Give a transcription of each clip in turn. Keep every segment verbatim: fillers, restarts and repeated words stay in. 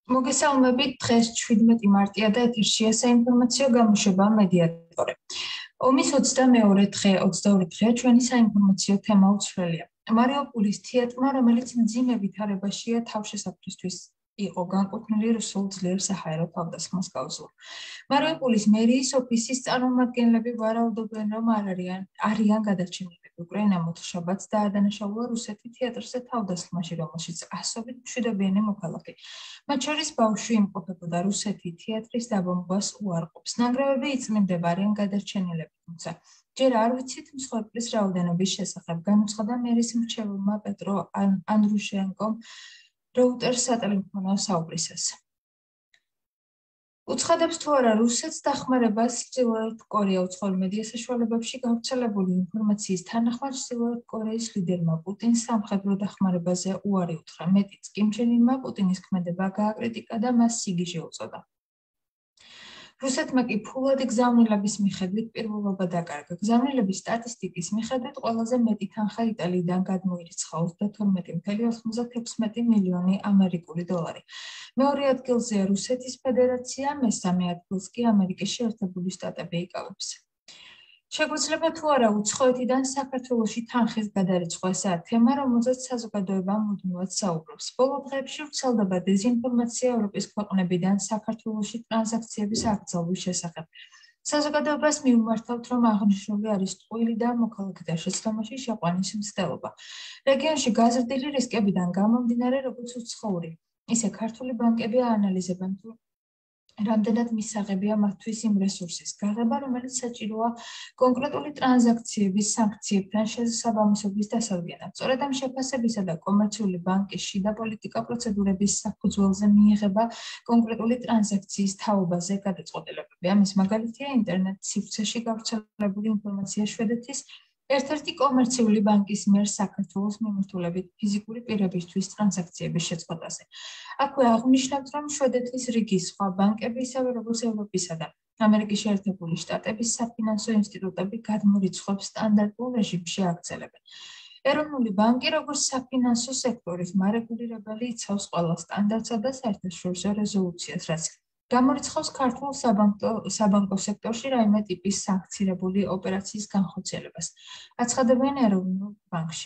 მოგესალმებით, დღეს შვიდმეტი მარტია და ეთერშია საინფორმაციო გამოშვება მედიატორი. ომის ოცდამეორე დღე, ოცდაორი დღეა ჩვენი საინფორმაციო თემა უცვლელია. მარიუპოლის თეატრმა, რომელიც მძიმე ვითარებაშია თავშესაფრისთვის იყო განკუთვნილი რუსულ ძლიერ საჰაერო თავდასხმას გავზურ. მარიუპოლის მერიის ოფისის წარმომადგენლები ვარაუდობენ, რომ არ არიან არიან გადარჩენილები. უკრაინა მოთხრობაც დაადანაშაულა რუსეთი თეატრზე თავდასხმაში, რომელშიც ასობით მშვიდობიანი მოქალაქე. მათ შორის ბავშვი იმყოფებოდა. რუსეთი თეატრის დაბომბვას უარყოფს. ნანგრევები იწმინდება, არიან გადარჩენილები, თუმცა ჯერ არ ვიცით მსხვერპლის რაოდენობის შესახებ, განუცხადა მერის მრჩეველმა პეტრო ანდრუშენკომ როუტერს სატელეფონო საუბრისას. უცხადებს თუ არა რუსეთს დახმარებას ჩრდილოეთ კორეა უცხოელ მედია საშუალებებში გავრცელებული ინფორმაციის თანახმად ჩრდილოეთ კორეის ლიდერმა პუტინს სამხედრო დახმარებაზე უარი უთხრა. მეტიც, კიმ ჩენ ინმა პუტინის ქმედება გააკრიტიკა და მას სიგიჟე უწოდა. რუსეთმა კი ფულადი გზავნილების მიხედვით პირველობა დაკარგა. გზავნილების სტატისტიკის მიხედვით ყველაზე მეტი თანხა იტალიიდან გადმოირიცხა ოცდათორმეტი წუთი ოცდაექვსი მილიონი ამერიკული დოლარი. მეორე ადგილზეა რუსეთის ფედერაცია, მესამე ადგილს კი ამერიკის შეერთებული შტატები იკავებს. შეგვიძლია თუ არა უცხოეთიდან საქართველოში თანხის გადარიცხვა, ესაა თემა, რომელზეც საზოგადოება მუდმივად საუბრობს. ბოლო დღეებში ვრცელდება დეზინფორმაცია ევროპის ქვეყნებიდან საქართველოში ტრანზაქციების აკრძალვის შესახებ. საზოგადოებას მივმართავთ, რომ აღნიშნული არის ტყუილი და მოქალაქეთა შეცდომაში შეყვანის მცდელობა. რეგიონში გაზრდილი რისკებიდან გამომდინარე, როგორც უცხოური, ისე ქართული ბანკები აანალიზებენ თუ რამდენად მისაღებია მათთვის იმ რესურსის გაღება, რომელიც საჭიროა კონკრეტული ტრანზაქციების სანქციებთან შესაბამისობის დასადგენად. სწორედ ამ შეფასებისა და კომერციული ბანკის შიდა პოლიტიკა პროცედურების საფუძველზე მიიღება კონკრეტული ტრანზაქციის თაობაზე გადაწყვეტილებები. ამის მაგალითია ინტერნეტ სივრცეში გავრცელებული ინფორმაცია შვედეთის ერთ-ერთი კომერციული ბანკის მიერ საქართველოს მიმართულებით ფიზიკური პირებისთვის ტრანზაქციების შეწყვეტაზე. აქვე აღვნიშნებთ, რომ შვედეთის რიგი სხვა ბანკები, ისევე როგორც ევროპისა და ამერიკის შეერთებული შტატების საფინანსო ინსტიტუტები გადმორიცხვებს სტანდარტულ რეჟიმში აგრძელებენ. ეროვნული ბანკი, როგორც საფინანსო სექტორის მარეგულირებელი, იცავს ყველა სტანდარტსა და საერთაშორისო რეზოლუციას, რაც გამორიცხავს ქართულ საბანკო სექტორში რაიმე ტიპის სანქცირებული ოპერაციის განხორციელებას. აცხადებენ ეროვნულ ბანკში.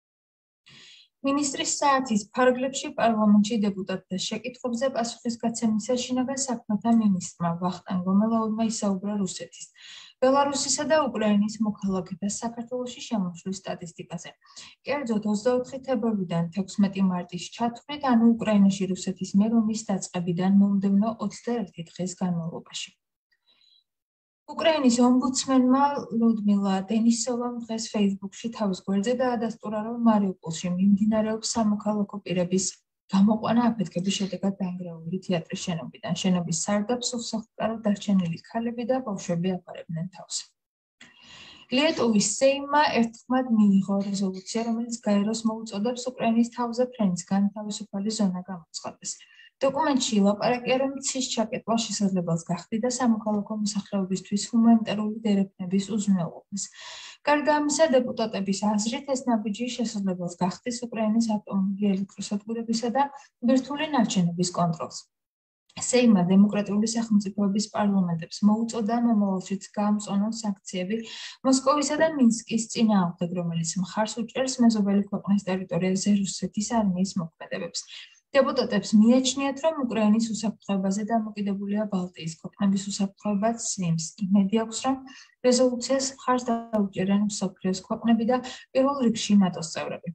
მინისტრის საათის ფარგლებში პარლამენტში დეპუტატთა შეკითხვებზე პასუხისგაცემისას შინაგან საქმეთა მინისტრმა ვახტანგ გომელაურმა ისაუბრა რუსეთის, ბელარუსისა და უკრაინის მოქალაქეთა საქართველოში შემოსვლის სტატისტიკაზე. კერძოდ, ოცდაოთხი თებერვლიდან თექვსმეტი მარტის ჩათვლით, ანუ უკრაინაში რუსეთის მიერ ომის დაწყებიდან მომდევნო ოცდაერთი დღის განმავლობაში. უკრაინის ომბუდსმენმა ლუდმილა დენისოვამ დღეს ფეისბუქში თავის გვერდზე დაადასტურა, რომ მარიუპოლში მიმდინარეობს სამოქალაქო პირების გამოყვანა აფეთქების შედეგად დანგრეული თეატრის შენობიდან. შენობის სარდაფს უსახლკაროდ დარჩენილი ქალები და ბავშვები აფარებდნენ თავს. ლიეტუვის სეიმმა ერთხმად მიიღო რეზოლუცია, რომელიც გაეროს მოუწოდებს უკრაინის თავზე ფრენის განთავისუფალი ზონა გამოცხადდეს. დოკუმენტში ილაპარაკია, რომ ცის ჩაკეტვა შესაძლებელს გახდიდა და სამოქალაქო მოსახლეობისთვის ჰუმანიტარული დერეფნების უზრუნველყოფას. გარდა ამისა, დეპუტატების აზრით, ეს ნაბიჯი შესაძლებელს გახდეს უკრაინის ატომური ელექტროსადგურებისა და ბირთვული ნარჩენების კონტროლს. სეიმმა დემოკრატიული სახელმწიფოების პარლამენტებს მოუწოდა მომავალშიც გაამწვანონ სანქციები მოსკოვისა და მინსკის წინააღმდეგ, რომელიც მხარს უჭერს მეზობელი ქვეყნის ტერიტორიაზე რუსეთის არმიის მოქმედებებს. დეპუტატებს მიაჩნიათ, რომ უკრაინის უსაფრთხოებაზე დამოკიდებულია ბალტიის ქვეყნების უსაფრთხოებაც სიმს. იმედი აქვს, რომ რეზოლუციას მხარს დაუჭერენ მსოფლიოს ქვეყნები და პირველ რიგში ნატოს წევრები.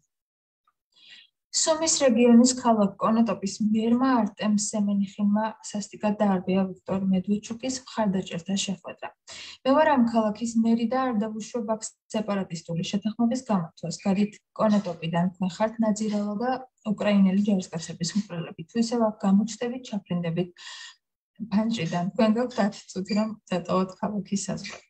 სუმის რეგიონის ქალაქ კონოტოპის მერმა არტემ სემენიხინმა სასტიკად დაარბია ვიქტორ მედვედჩუკის მხარდაჭერთა შეხვედრა. მე ვარ ამ ქალაქის მერი და არ დავუშვებ აქ სეპარატისტული შეთანხმების გამოთვლას. გადით კონოტოპიდან თქვენ ხართ ნაძირალა და უკრაინელი ჯარისკაცების მკვლელები. თუ ისევ აქ გამოჩნდებით, ჩაფრინდებით ფანჯრიდან. თქვენ გაქვთ ათი წუთი, რომ დატოვოთ ქალაქის საზღვრები.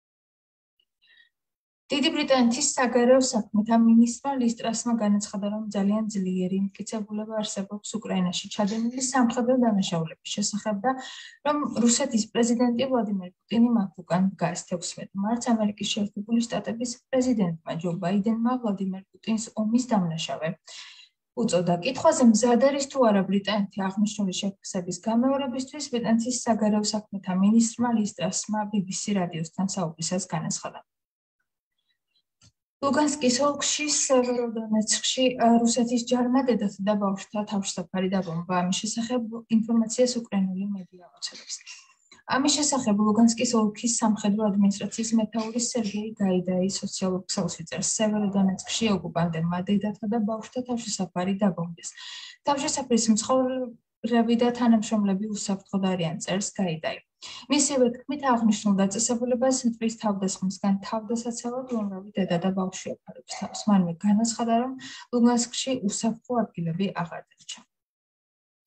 დიდი ბრიტანეთის საგარეო საქმეთა მინისტრმა ლის ტრასმა განაცხადა, რომ ძალიან ძლიერი მტკიცებულება არსებობს უკრაინაში ჩადენილი სამხედრო დანაშაულების შესახებ და რომ რუსეთის პრეზიდენტი ვლადიმერ პუტინი მათ უკან დგას. თექვსმეტი მარტს ამერიკის შეერთებული შტატების პრეზიდენტმა ჯო ბაიდენმა ვლადიმერ პუტინს ომის დამნაშავე უწოდა. კითხვაზე მზად არის თუ არა ბრიტანეთი აღნიშნული შეფასების გამეორებისთვის ბრიტანეთის საგარეო საქმეთა მინისტრმა ლის ტრასმა ბი ბი სი რადიოსთან საუბრისას განაცხადა. ლუგანსკის ოლქში სევეროდონეცკში რუსეთის ჯარმა დედათა და ბავშვთა თავშესაფარი დაბომბა. ამის შესახებ ინფორმაციას უკრაინული მედია აუცილებს. ამის შესახებ ლუგანსკის ოლქის სამხედრო ადმინისტრაციის მეთაური სერგეი გაიდაი სოციალურ ქსელს ვიწერს. სევეროდონეცკში ოკუპანტებმა დედათა და ბავშვთა თავშესაფარი დაბომბეს. თავშესაფრის მცხოვრები და თანამშრომლები უსაფრთხოდ არიან, წერს გაიდაი. მისივე თქმით, აღნიშნულ დაწესებულებას მტრის თავდასხმისგან თავდასაცავად უამრავი დედა და ბავშვი აფარებს თავს. მანვე განაცხადა, რომ ლუგანსკში უსაფრთხო ადგილები აღარ დარჩა.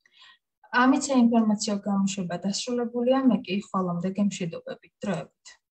ამით საინფორმაციო გამოშვება დასრულებულია, მე კი ხვალამდე გემშვიდობებით, დროებით.